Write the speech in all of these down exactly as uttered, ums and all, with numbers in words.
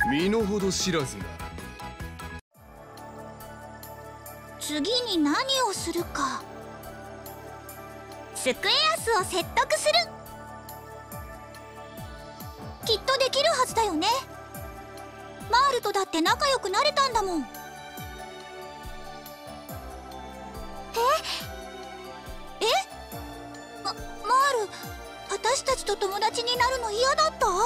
身の程知らずな。 次に何をするか。スクエアスを説得する。きっとできるはずだよね。マールとだって仲良くなれたんだもん。え、え、ま、マール、私たちと友達になるの嫌だった？そんな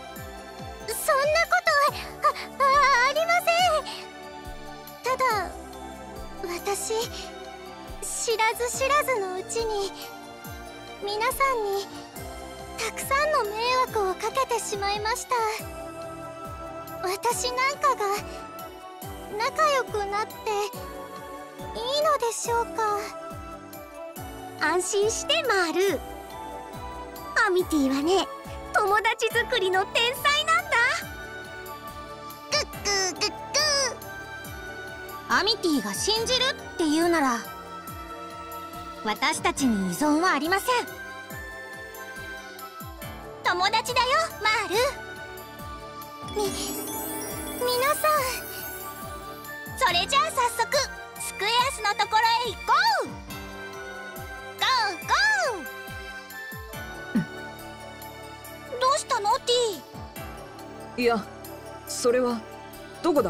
ことは、あ、あ、ありません。ただ私、知らず知らずのうちに皆さんにたくさんの迷惑をかけてしまいました。私なんかが仲良くなっていいのでしょうか。安心してマール。アミティはね、友達作りの天才なんだ。グッグーグッグー。アミティが信じるって言うなら私たちに依存はありません。友達だよマール。み皆さん、それじゃあ早速スクエアスのところへ行こう。ゴーゴー。どうしたのティ？いや、それはどこだ？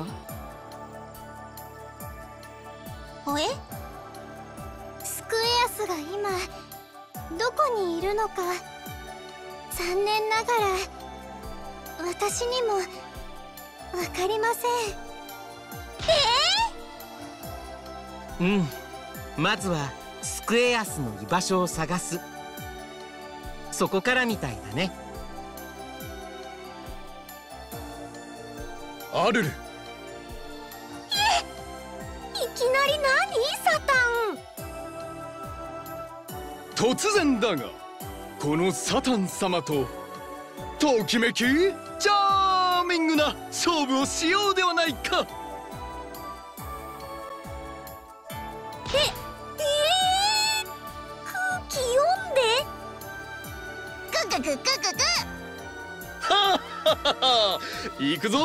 おえ？スクエアスが今どこにいるのか残念ながら私にもわかりません。 えー、うん、まずはスクエアスの居場所を探す。そこからみたいだね。 アルル。 いきなり何サタン。 突然だがこのサタン様とときめきチャーミングな勝負をしようではないか。 え、えー、空気読んで。ググググググ。 はっはっはっは。行くぞ。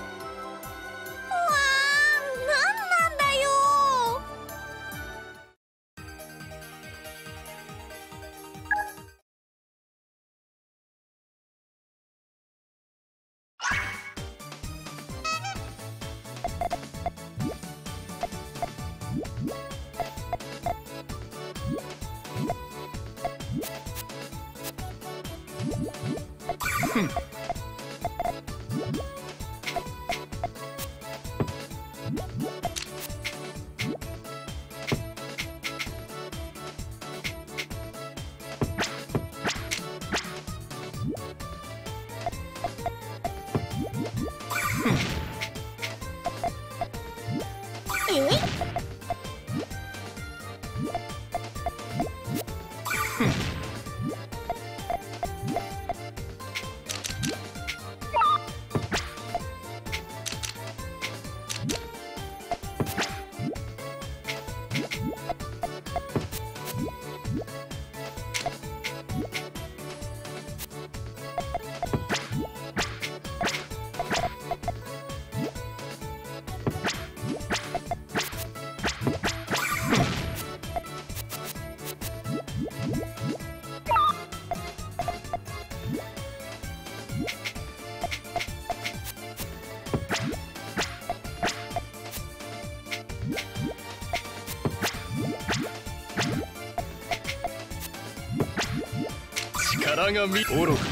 力がみ愚か。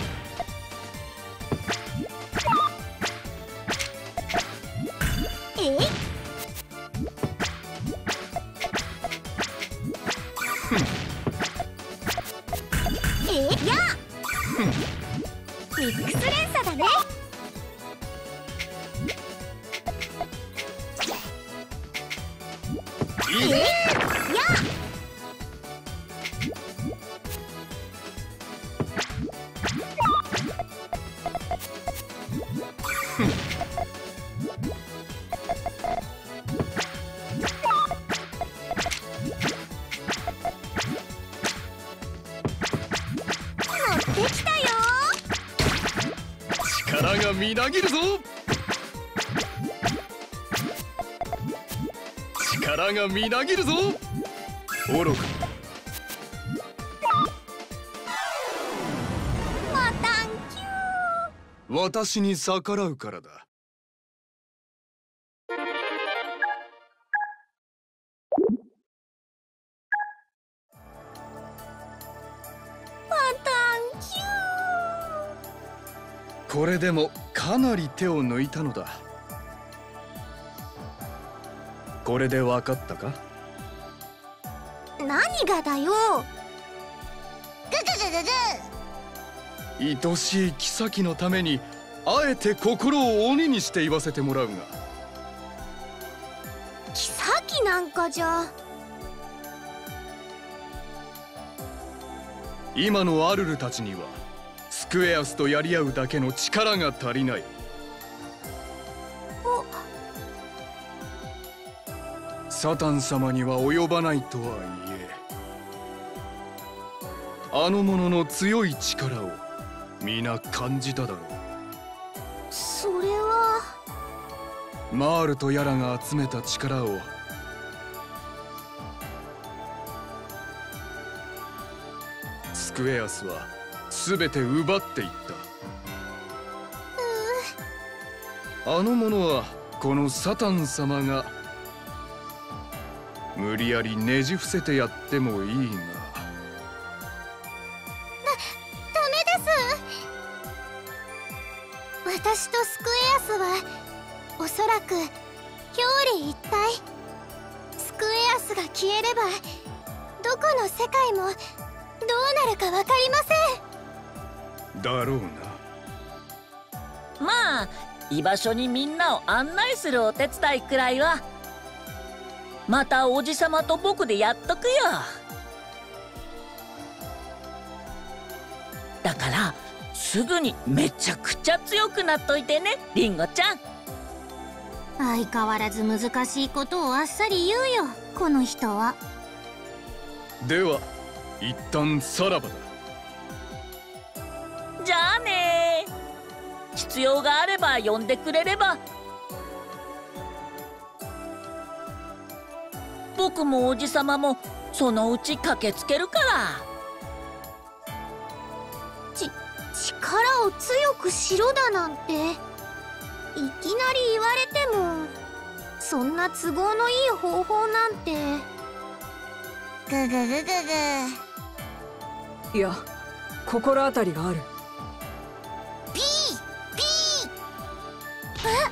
え？え？やあ！ミックス連鎖だね。 いいね。 やあ！ 力がみなぎるぞ。 力がみなぎるぞ。愚か。 またんきゅ私に逆らうからだ。 またんきゅこれでもかなり手を抜いたのだ。これで分かったか？ 何がだよ。グググググ。 愛しい妃のためにあえて心を鬼にして言わせてもらうが、 妃なんかじゃ。 今のアルルたちにはスクエアスとやり合うだけの力が足りない。サタン様には及ばないとはいえ、あの者の強い力を皆感じただろう。 それはマールとやらが集めた力をスクエアスは全て奪っていった。あの者はこのサタン様が無理やりねじ伏せてやってもいいが、 ダメです。私とスクエアスはおそらく表裏一体。スクエアスが消えればどこの世界もどうなるか分かりません。 だろうな。 まあ居場所にみんなを案内するお手伝いくらいはまたおじさまと僕でやっとくよ。だからすぐにめちゃくちゃ強くなっといてね、リンゴちゃん。 相変わらず難しいことをあっさり言うよ、この人は。 では一旦さらばだ。 じゃあね。必要があれば呼んでくれれば僕もおじさまもそのうち駆けつけるから。 ち力を強くしろだなんていきなり言われても、そんな都合のいい方法なんて。グググググ。 いや、心当たりがある。 ピーピー。え？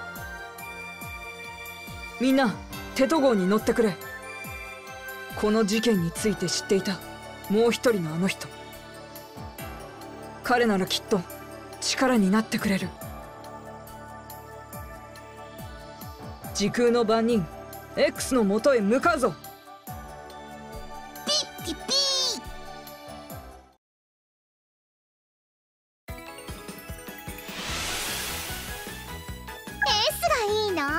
みんなテト号に乗ってくれ。この事件について知っていたもう一人のあの人、彼ならきっと力になってくれる。時空の番人 X のもとへ向かうぞ。 ピッピッピー。エースがいいの？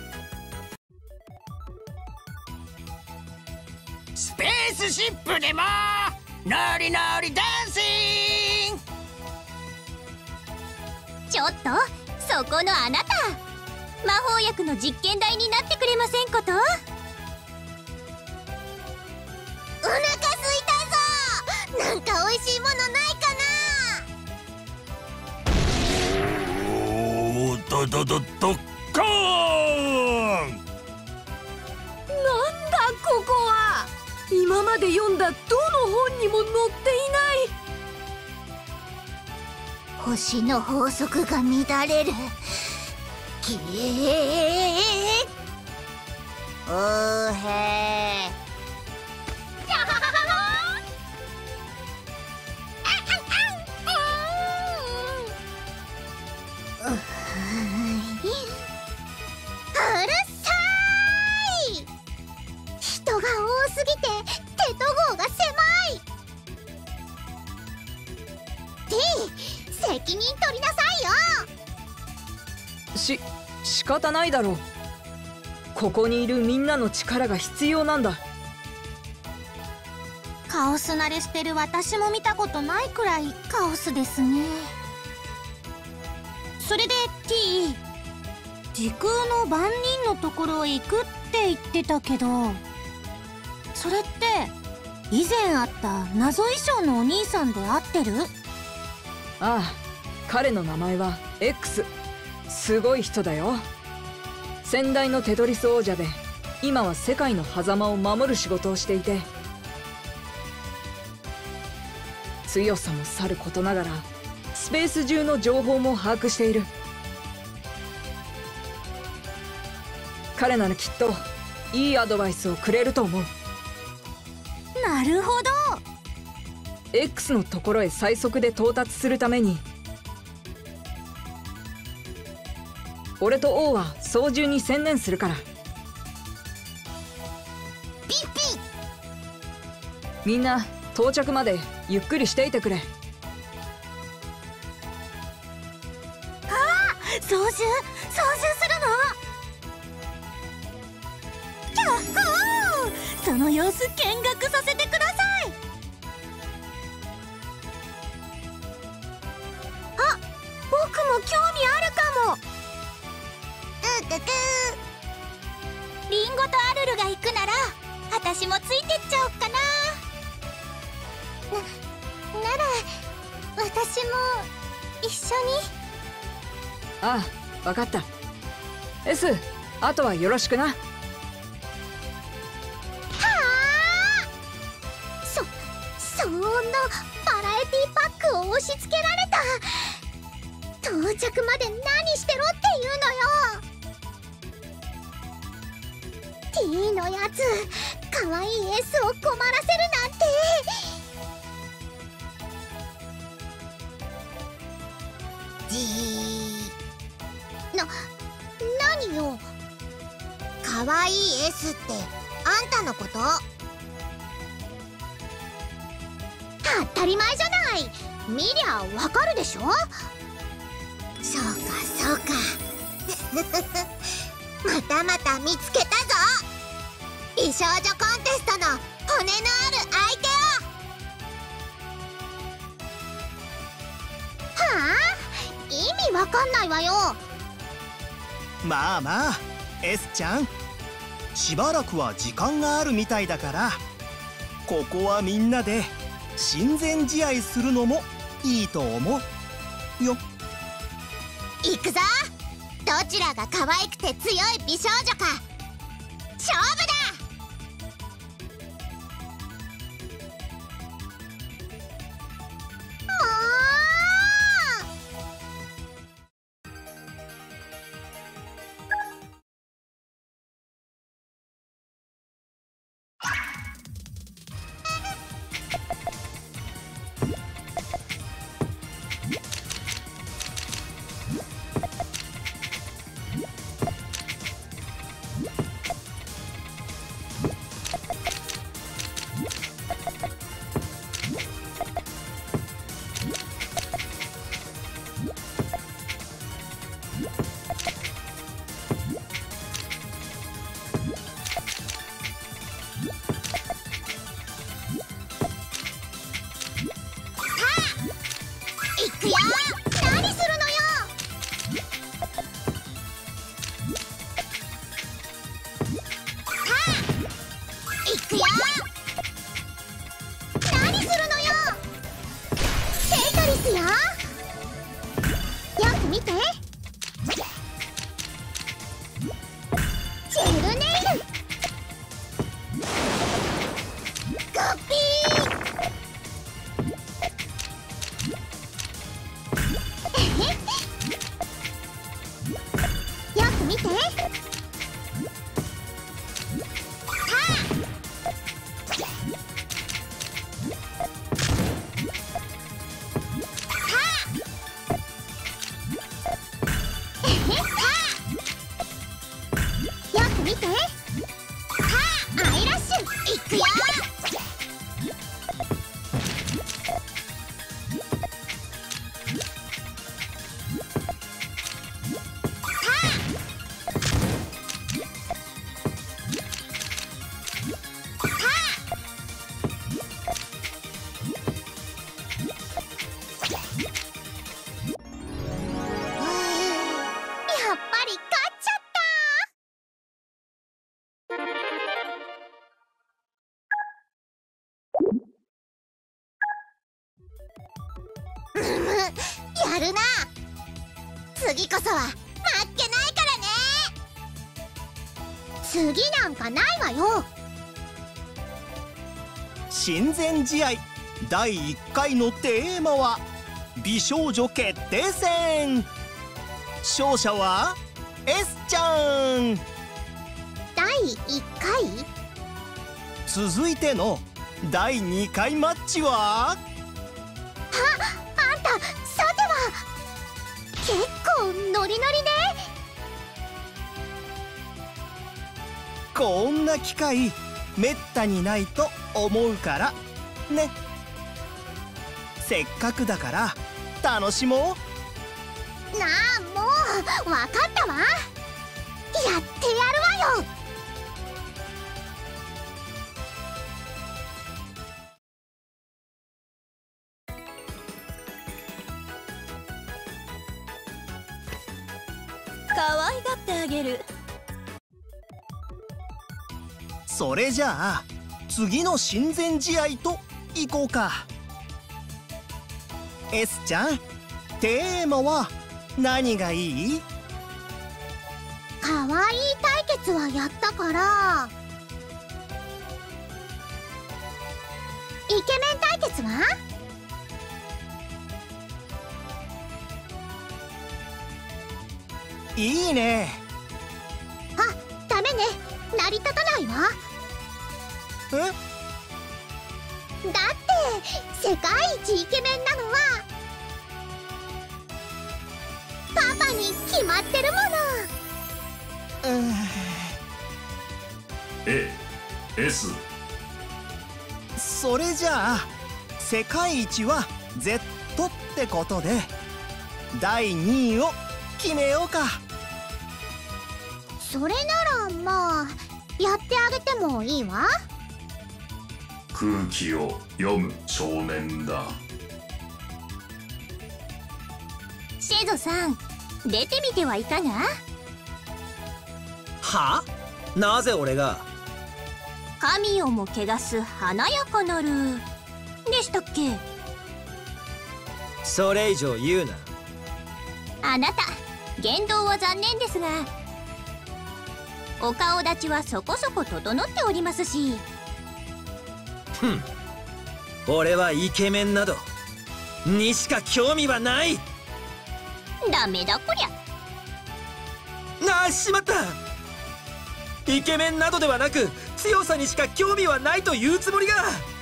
スペースシップでもノリノリダンシング。 ちょっとそこのあなた、魔法薬の実験台になってくれませんこと？お腹すいたぞ。なんか美味しいものないかな？ おー、ドドドドッカーン。 なんだここは。今まで読んだどの本にも載っていない。 星の法則が乱れる。きえーおーへー。うるさい。人が多すぎてテト号が狭い。T、責任取りなさいよ。 し仕方ないだろう。ここにいるみんなの力が必要なんだ。 カオス慣れしてる私も見たことないくらいカオスですね。それで T、時空の番人のところへ行くってって言ってたけど、それって以前あった謎衣装のお兄さんで合ってる？ ああ、彼の名前は X。 すごい人だよ。先代のテトリス王者で、今は世界の狭間を守る仕事をしていて、強さもさることながらスペース中の情報も把握している。彼ならきっといいアドバイスをくれると思う。 なるほど。 X のところへ最速で到達するために、俺と王は操縦に専念するから。 ピッピッ。 みんな到着までゆっくりしていてくれ。 操縦操縦するの？キャッホー！その様子見学させてください。あ、僕も興味あるかも。うくくリンゴとアルルが行くなら私もついてっちゃおっかな。な、なら私も一緒に。 ああ、わかった。 S、 あとはよろしくな。 はあ、そそんなバラエティパックを押し付けられた。到着まで何してろっていうのよ。 T のやつかわいい S を困らせるなんて。じーな、何よ。かわいい S ってあんたのこと？当たり前じゃない。見りゃわかるでしょ。そうかそうかまたまた見つけたぞ。美少女コンテストの骨のある相手を。はあ、意味わかんないわよ。 まあまあ S ちゃん、しばらくは時間があるみたいだから、ここはみんなで親善試合するのもいいと思うよ。 行くぞ。どちらが可愛くて強い美少女か勝負だ。もう行くよ。何するのよ。行くよ。何するのよ。テトリスよ。よく見て。ジェルネイル。ゴッピー。よく見て。よく見て。はあ、アイラッシュ。いくよ。やっぱり勝っちゃった。 うむ、やるな。次こそは負けないからね。次なんかないわよ。 親善試合だいいっかいのテーマは美少女決定戦。勝者は S ちゃん。 だいいっかい。 続いてのだいにかいマッチは、 あ、あんたさては結構ノリノリね。 こんな機会めったにないと思うからね。せっかくだから楽しもう。 なあ、もうわかったわ。やってやるわよ。 可愛がってあげる。 それじゃあ次の親善試合といこうか。 S ちゃん、テーマは何がいい？ かわいい対決はやったから、イケメン対決は？ いいね。 あ、ダメね、成り立たないわ。 え？ だって世界一イケメンなのはパパに決まってるもの。 うん。 A、S。 それじゃあ世界一は Z ってことでだいにいを決めようか。 それならまあやってあげてもいいわ。 空気を読む少年だ。 シェゾさん、出てみてはいかが？ は？なぜ俺が？ 神をも汚す華やかなるでしたっけ？ それ以上言うな。 あなた言動は残念ですが、お顔立ちはそこそこ整っておりますし。 ふん、俺はイケメンなどにしか興味はない。 ダメだこりゃ。 なあ、しまった。イケメンなどではなく強さにしか興味はないというつもりが。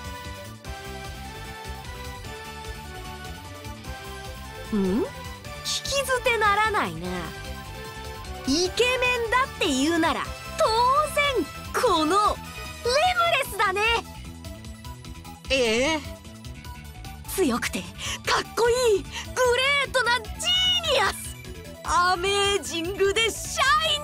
ん？聞き捨てならないな。イケメンだって言うなら当然このレムレスだね。 ええ、 強くてかっこいいグレートなジーニアス、アメージングでシャイ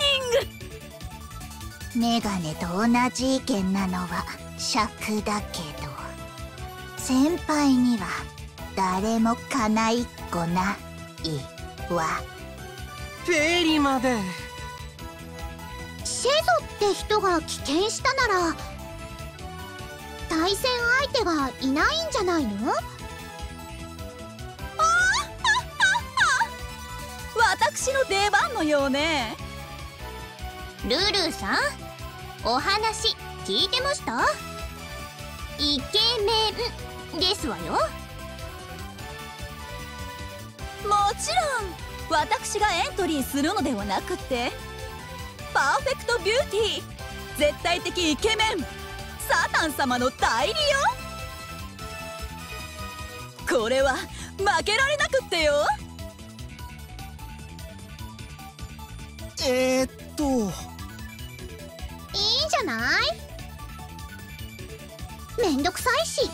ニング。 メガネと同じ意見なのは尺だけど、先輩には誰もかないっこないわ。 フェリまで。 シェゾって人が棄権したなら対戦相手がいないんじゃないの？ 私の出番のようね。 ルルーさん、お話聞いてました？イケメンですわよ。 もちろん私がエントリーするのではなくて、パーフェクトビューティー、絶対的イケメンサタン様の代理よ。これは負けられなくってよ。 えー、っといいんじゃない？めんどくさいし。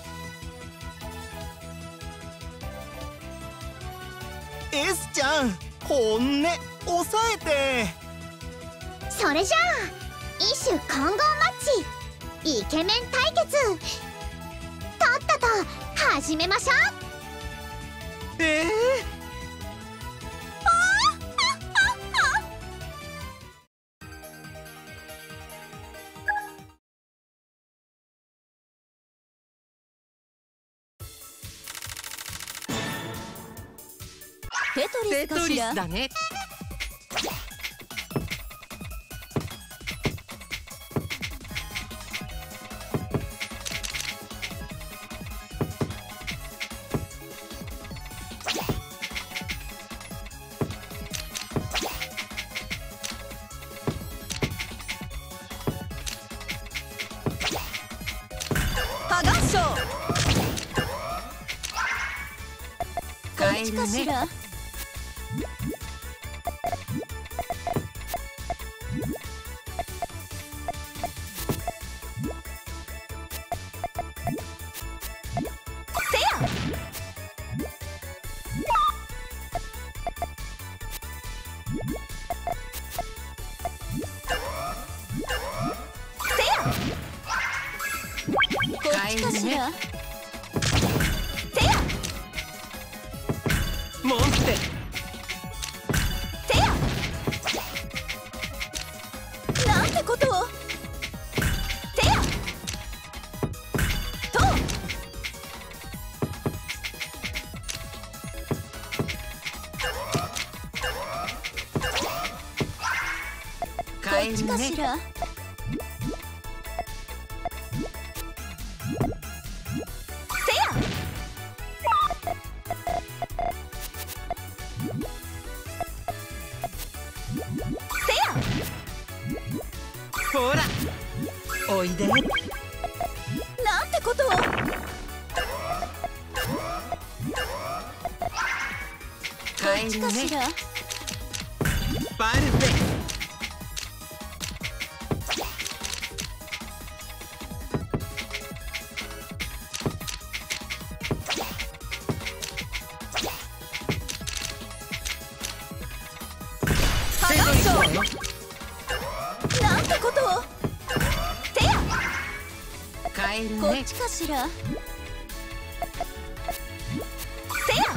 S ちゃん、本音抑えて。 それじゃあ異種混合マッチイケメン対決とっとと始めましょう。 ええ、 テトリテトリスかしら。 スだね。 ハガンショー。こっちカエルね。 かしら。せや。せや。こっちかしら。せや。 モンステ。 せや。なんてことを。せや。と。 カエこっちルねかし。ら。せや。せや。 ほらおいで。 なんてことを。 カエルね。 こっちかしら。 バルフェ。 ハガンショー。なんてことを。せや。 カエルこっね。 ちかしら。せや。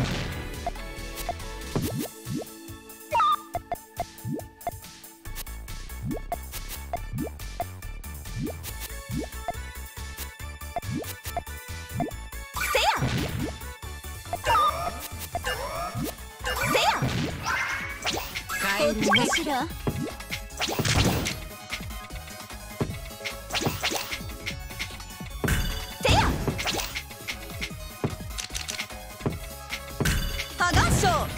せや。せや。 カこっちエルねか。しら。せや。ハガンショー。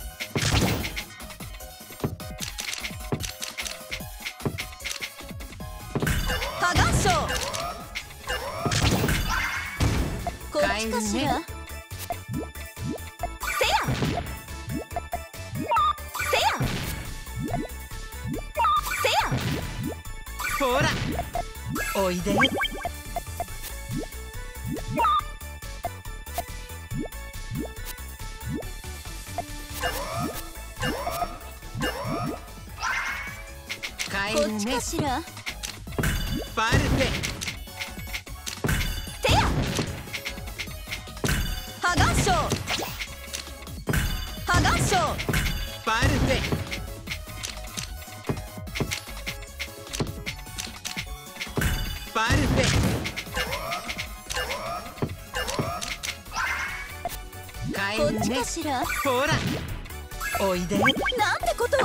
ハガンショー。こっちかしら。せや。せや。せや。 ほらおいで。カエルこっちね。 かしら。 バルフェ。 せや。ハガンショー。ハガンショー。 バルフェ。バルフェ。カエこっちルね。 かしら。 ほらおいで。 なんてことを。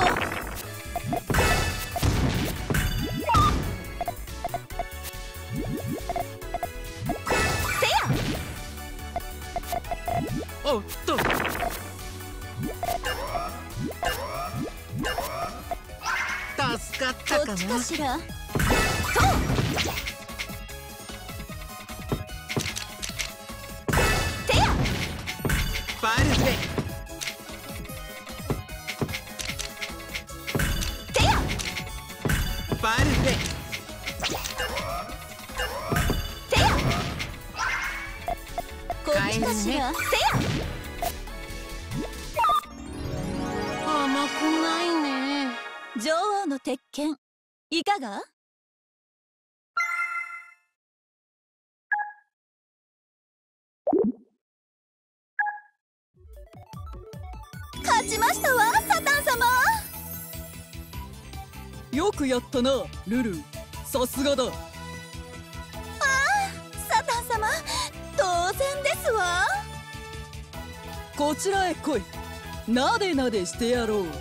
せや。 おっと。助かったこっちかな。 かしら。と。せや。 バルフェ。 せや。 バルフェ。 せや。こっちかしら。せや。 甘くないね。 女王の鉄拳いかが。勝ちましたわ、サタン様。 よくやったな、ルル。さすがだ。 ああ、サタン様、当然ですわ。 こちらへ来い。 なでなでしてやろう。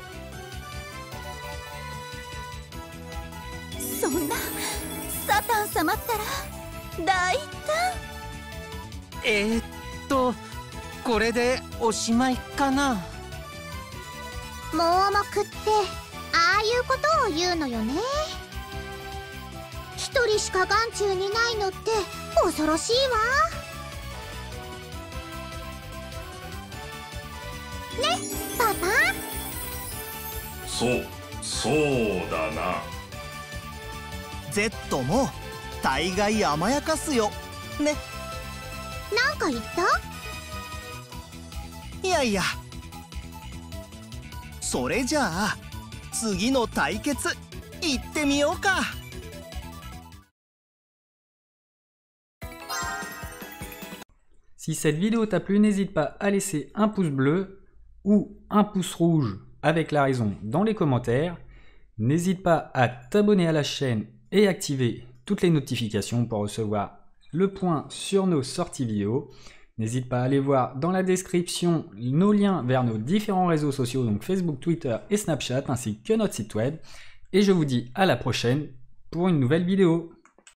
そんなサタン様ったら大胆。 えー、っとこれでおしまいかな。 盲目ってああいうことを言うのよね。一人しか眼中にないのって恐ろしいわね、パパ。 そうそうだな。 Z も大概甘やかすよね。 なんか言った？ いやいや。それじゃあ次の対決行ってみようか。 Si cette vidéo t'a plu, n'hésite pas à laisser un pouce bleu ou un pouce rouge avec la raison dans les commentaires. N'hésite pas à t'abonner à la chaîne et activer toutes les notifications pour recevoir le point sur nos sorties vidéo. N'hésite pas à aller voir dans la description nos liens vers nos différents réseaux sociaux, donc Facebook, Twitter et Snapchat, ainsi que notre site web. Et je vous dis à la prochaine pour une nouvelle vidéo.